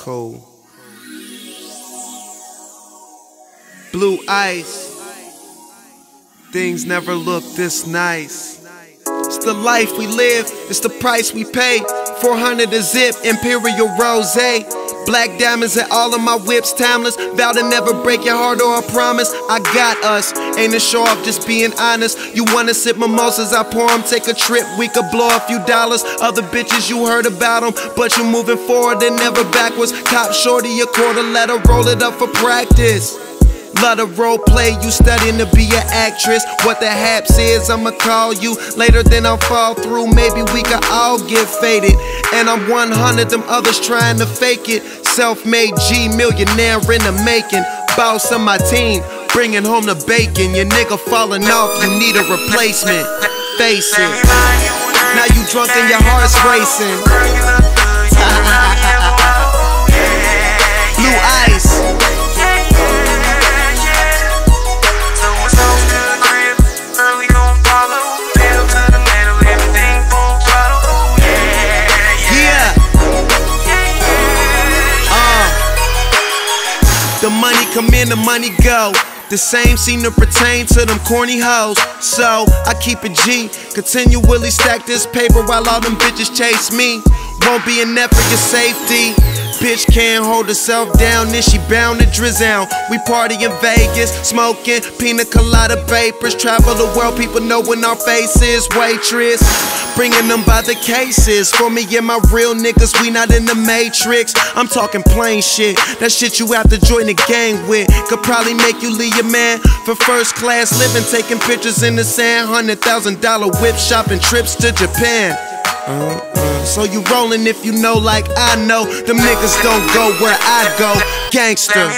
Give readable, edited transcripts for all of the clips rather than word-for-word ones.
Cold. Blue ice. Things never look this nice. It's the life we live, it's the price we pay. 400 a zip, Imperial Rosé. Black diamonds at all of my whips, timeless. Vow to never break your heart or a promise. I got us, ain't a show off, just being honest. You wanna sip mimosas, I pour them. Take a trip, we could blow a few dollars. Other bitches, you heard about them, but you moving forward and never backwards. Cop shorty a quarter, let her roll it up for practice. Love to role play, you studying to be an actress. What the haps is, I'ma call you later, then I'll fall through. Maybe we could all get faded. And I'm 100, them others trying to fake it. Self-made G, millionaire in the making. Boss of my team, bringing home the bacon. Your nigga falling off, you need a replacement. Face it. Now you drunk and your heart's racing. Blue ice. The money come in, the money go. The same seem to pertain to them corny hoes. So I keep it G, continually stack this paper while all them bitches chase me. Won't be a net for your safety. Bitch can't hold herself down, then she bound to drizzle. We party in Vegas, smoking pina colada vapors. Travel the world, people knowin' our faces. Waitress, bringing them by the cases. For me and my real niggas, we not in the matrix. I'm talking plain shit, that shit you have to join the gang with. Could probably make you leave your man for first class living. Taking pictures in the sand, $100,000 whip shopping trips to Japan. So you rollin' if you know like I know. Them niggas don't go where I go. Gangster.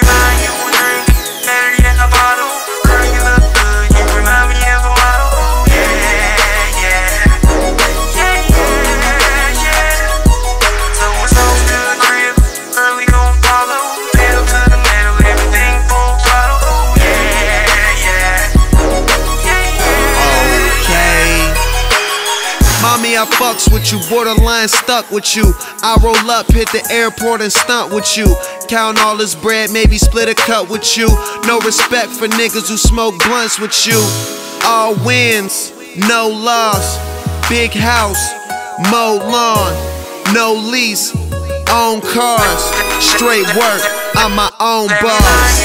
Mommy, I fucks with you, borderline stuck with you. I roll up, hit the airport and stunt with you. Count all this bread, maybe split a cut with you. No respect for niggas who smoke blunts with you. All wins, no loss. Big house, mowed lawn, no lease. Own cars, straight work, I'm my own boss.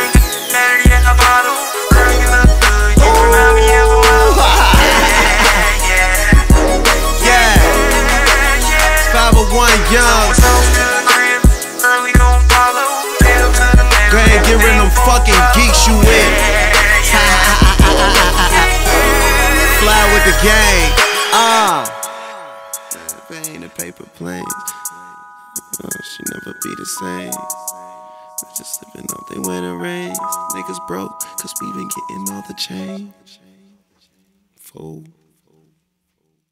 501 young. Go ahead, get rid of them fucking geeks you with. Fly with the gang. If it ain't a paper plane, she never be the same. Just living off they winter rains. Niggas broke, cause we been getting all the change. Fool.